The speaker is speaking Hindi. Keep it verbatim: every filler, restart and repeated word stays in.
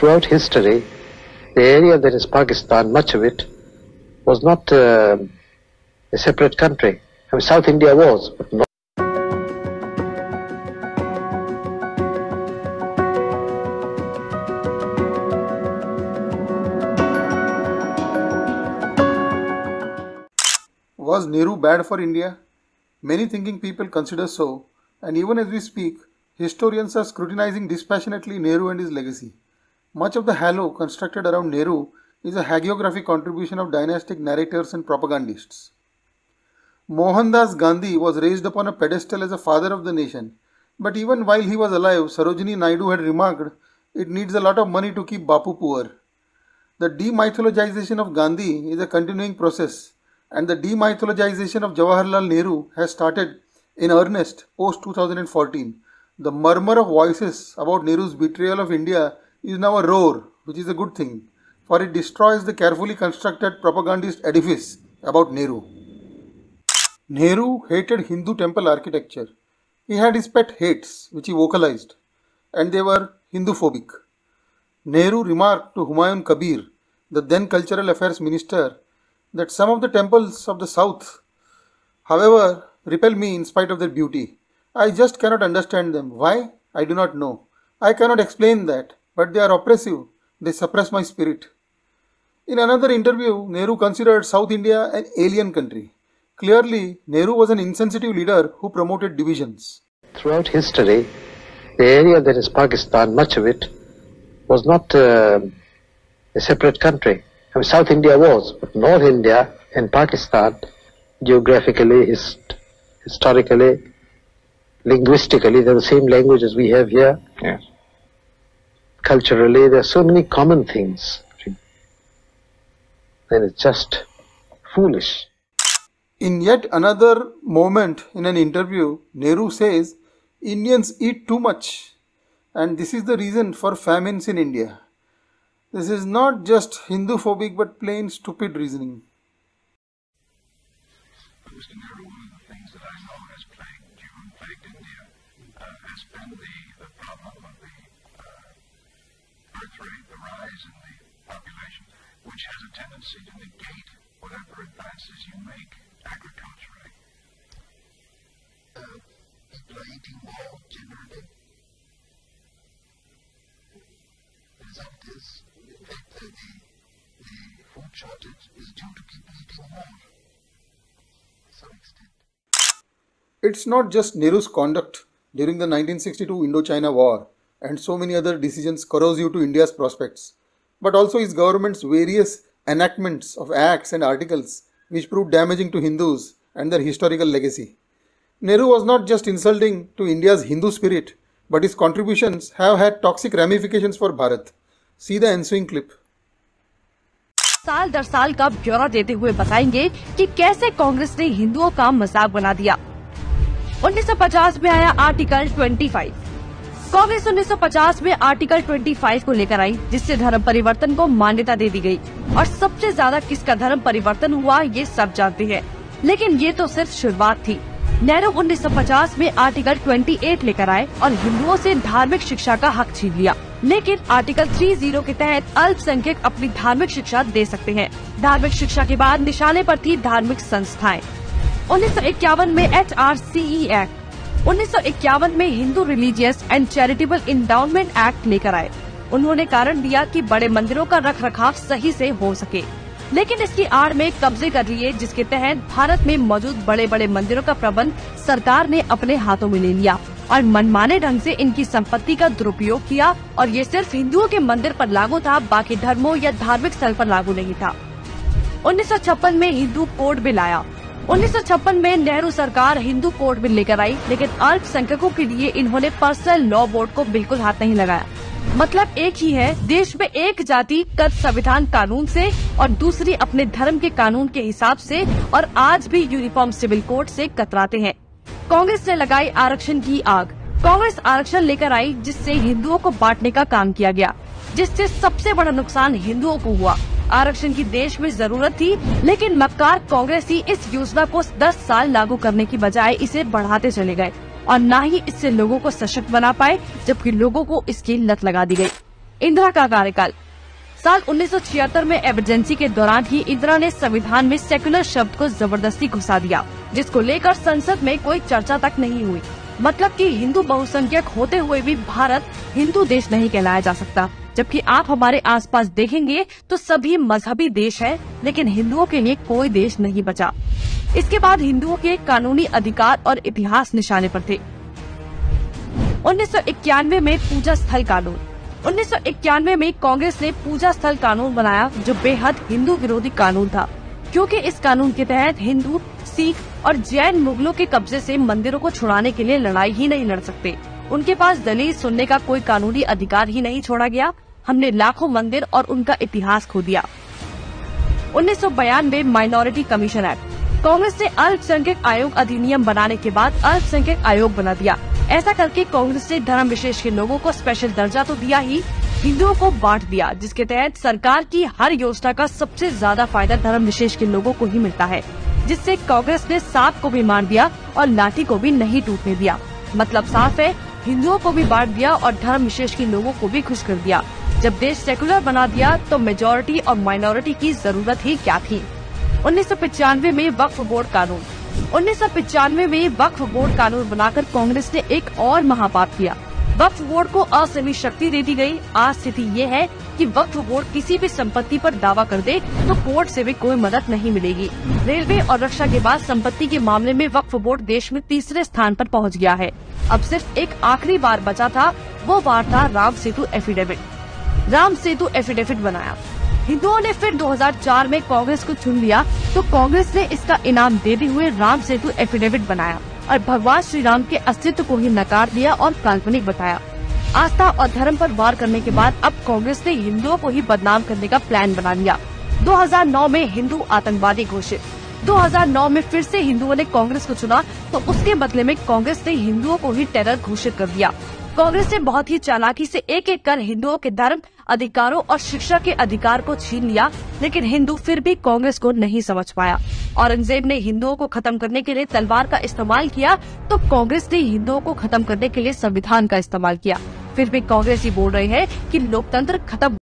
throughout history, the area that is Pakistan, much of it, was not uh, a separate country. I mean, South India was, but not. Was Nehru bad for India? Many thinking people consider so, and even as we speak, historians are scrutinizing dispassionately Nehru and his legacy. Much of the halo constructed around Nehru is a hagiographic contribution of dynastic narrators and propagandists. Mohandas Gandhi was raised upon a pedestal as a father of the nation, but even while he was alive, Sarojini Naidu had remarked, "It needs a lot of money to keep Bapu poor." The demythologization of Gandhi is a continuing process, and the demythologization of Jawaharlal Nehru has started in earnest post two thousand fourteen. The murmur of voices about Nehru's betrayal of India is now a roar, which is a good thing, for it destroys the carefully constructed propagandist edifice about Nehru. Nehru hated Hindu temple architecture. He had his pet hates, which he vocalized, and they were Hindu-phobic. Nehru remarked to Humayun Kabir, the then Cultural Affairs Minister, that some of the temples of the south, however, repel me in spite of their beauty. I just cannot understand them. Why? I do not know. I cannot explain that, but they are oppressive. They suppress my spirit. In another interview, Nehru considered South India an alien country. Clearly, Nehru was an insensitive leader who promoted divisions. Throughout history, the area that is Pakistan, much of it, was not uh, a separate country. I mean, South India was, but North India and Pakistan, geographically, hist historically, linguistically, they're the same language as we have here. Yes. Culturally, there are so many common things. And it's just foolish. In yet another moment in an interview, Nehru says, Indians eat too much, and this is the reason for famines in India. This is not just Hindu-phobic but plain stupid reasoning. Mister Nehru, one of the things that I know has plagued you and plagued India uh, has been the, the problem of the uh, birth rate, the rise in the population, which has a tendency to negate whatever advances you make agriculturally. Uh, people are eating more generally. The result is, in fact, uh, the, the food shortage is due to people eating more. It's not just Nehru's conduct during the nineteen sixty-two Indo-China War and so many other decisions corrosive to India's prospects, but also his government's various enactments of acts and articles which proved damaging to Hindus and their historical legacy. Nehru was not just insulting to India's Hindu spirit, but his contributions have had toxic ramifications for Bharat. See the ensuing clip. साल दर साल का ब्यौरा देते हुए बताएंगे कि कैसे कांग्रेस ने हिंदुओं का मजाक बना दिया। उन्नीस सौ पचास में आया आर्टिकल पच्चीस। कांग्रेस उन्नीस सौ पचास में आर्टिकल पच्चीस को लेकर आई, जिससे धर्म परिवर्तन को मान्यता दे दी गई। और सबसे ज्यादा किसका धर्म परिवर्तन हुआ ये सब जानते हैं, लेकिन ये तो सिर्फ शुरुआत थी। नेहरू उन्नीस सौ पचास में आर्टिकल अट्ठाईस लेकर आए और हिंदुओं से धार्मिक शिक्षा का हक छीन लिया। लेकिन आर्टिकल तीस के तहत अल्पसंख्यक अपनी धार्मिक शिक्षा दे सकते हैं। धार्मिक शिक्षा के बाद निशाने पर थी धार्मिक संस्थाएं। उन्नीस सौ इक्यावन में H R C E act, उन्नीस सौ इक्यावन में Hindu religious and charitable endowment act लेकर आए। उन्होंने कारण दिया कि बड़े मंदिरों का रख रखाव सही से हो सके, लेकिन इसकी आड़ में कब्जे कर लिए, जिसके तहत भारत में मौजूद बड़े बड़े मंदिरों का प्रबंध सरकार ने अपने हाथों में ले लिया और मनमाने ढंग से इनकी संपत्ति का दुरुपयोग किया। और ये सिर्फ हिंदुओं के मंदिर पर लागू था, बाकी धर्मों या धार्मिक स्थल पर लागू नहीं था। उन्नीस सौ छप्पन में हिंदू कोड बिल आया। उन्नीस सौ छप्पन में नेहरू सरकार हिंदू कोड बिल लेकर आई, लेकिन अल्पसंख्यकों के लिए इन्होंने पर्सनल लॉ बोर्ड को बिल्कुल हाथ नहीं लगाया। मतलब एक ही है, देश में एक जाति कद संविधान कानून से और दूसरी अपने धर्म के कानून के हिसाब से, और आज भी यूनिफॉर्म सिविल कोड से कतराते हैं। कांग्रेस ने लगाई आरक्षण की आग। कांग्रेस आरक्षण लेकर आई, जिससे हिंदुओं को बांटने का काम किया गया, जिससे सबसे बड़ा नुकसान हिंदुओं को हुआ। आरक्षण की देश में जरूरत थी, लेकिन मक्कार कांग्रेसी इस योजना को दस साल लागू करने की बजाय इसे बढ़ाते चले गए और न ही इससे लोगों को सशक्त बना पाए, जबकि लोगों को इसकी लत लगा दी गई। इंदिरा का कार्यकाल। साल उन्नीस सौ छिहत्तर में इमरजेंसी के दौरान ही इंदिरा ने संविधान में सेक्युलर शब्द को जबरदस्ती घुसा दिया, जिसको लेकर संसद में कोई चर्चा तक नहीं हुई। मतलब कि हिंदू बहुसंख्यक होते हुए भी भारत हिंदू देश नहीं कहलाया जा सकता। जबकि आप हमारे आसपास देखेंगे तो सभी मजहबी देश हैं, लेकिन हिंदुओं के लिए कोई देश नहीं बचा। इसके बाद हिंदुओं के कानूनी अधिकार और इतिहास निशाने पर थे। उन्नीस सौ इक्यानवे में पूजा स्थल कानून। उन्नीस सौ इक्यानवे में कांग्रेस ने पूजा स्थल कानून बनाया, जो बेहद हिंदू विरोधी कानून था, क्योंकि इस कानून के तहत हिंदू, सिख और जैन मुगलों के कब्जे से मंदिरों को छुड़ाने के लिए लड़ाई ही नहीं लड़ सकते। उनके पास दलील सुनने का कोई कानूनी अधिकार ही नहीं छोड़ा गया। हमने लाखों मंदिर और उनका इतिहास खो दिया। उन्नीस सौ बयानवे माइनॉरिटी कमीशन एक्ट। कांग्रेस ने अल्पसंख्यक आयोग अधिनियम बनाने के बाद अल्पसंख्यक आयोग बना दिया। ऐसा करके कांग्रेस ने धर्म विशेष के लोगों को स्पेशल दर्जा तो दिया ही, हिंदुओं को बांट दिया, जिसके तहत सरकार की हर योजना का सबसे ज्यादा फायदा धर्म विशेष के लोगों को ही मिलता है, जिससे कांग्रेस ने सांप को भी मार दिया और लाठी को भी नहीं टूटने दिया। मतलब साफ है, हिंदुओं को भी बांट दिया और धर्म विशेष के लोगों को भी खुश कर दिया। जब देश सेकुलर बना दिया तो मेजॉरिटी और माइनॉरिटी की जरूरत ही क्या थी। उन्नीस सौ पचानवे में वक्फ बोर्ड कानून। उन्नीस सौ पचानवे में वक्फ बोर्ड कानून बनाकर कांग्रेस ने एक और महापाप किया। वक्फ बोर्ड को असीमित शक्ति दे दी गई। आज स्थिति ये है कि वक्फ बोर्ड किसी भी संपत्ति पर दावा कर दे तो कोर्ट से भी कोई मदद नहीं मिलेगी। रेलवे और रक्षा के बाद संपत्ति के मामले में वक्फ बोर्ड देश में तीसरे स्थान पर पहुंच गया है। अब सिर्फ एक आखिरी बार बचा था, वो बार था राम सेतु एफिडेविट। राम सेतु एफिडेविट बनाया। हिंदुओं ने फिर दो हज़ार चार में कांग्रेस को चुन लिया तो कांग्रेस ने इसका इनाम देते हुए राम सेतु एफिडेविट बनाया और भगवान श्री राम के अस्तित्व को ही नकार दिया और काल्पनिक बताया। आस्था और धर्म पर वार करने के बाद अब कांग्रेस ने हिंदुओं को ही बदनाम करने का प्लान बना लिया। दो हज़ार नौ में हिंदू आतंकवादी घोषित। दो हज़ार नौ में फिर से हिंदुओं ने कांग्रेस को चुना तो उसके बदले में कांग्रेस ने हिंदुओं को ही टेरर घोषित कर दिया। कांग्रेस ने बहुत ही चालाकी से एक एक कर हिंदुओं के धर्म, अधिकारों और शिक्षा के अधिकार को छीन लिया, लेकिन हिंदू फिर भी कांग्रेस को नहीं समझ पाया। औरंगजेब ने हिंदुओं को खत्म करने के लिए तलवार का इस्तेमाल किया तो कांग्रेस ने हिंदुओं को खत्म करने के लिए संविधान का इस्तेमाल किया। फिर भी कांग्रेस ही बोल रहे हैं कि लोकतंत्र खत्म